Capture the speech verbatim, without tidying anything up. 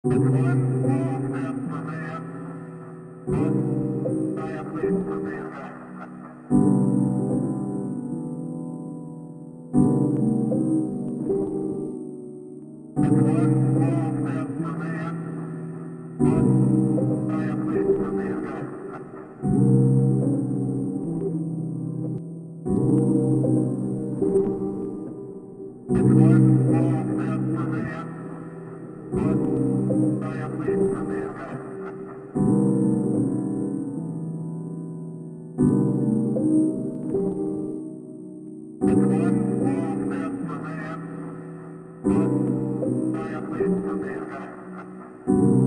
It's one small step for man, one giant leap for mankind. It's one small step for man, one giant leap for mankind. It's one small step for man, one giant leap for mankind. It's one small step for man, one giant leap for mankind.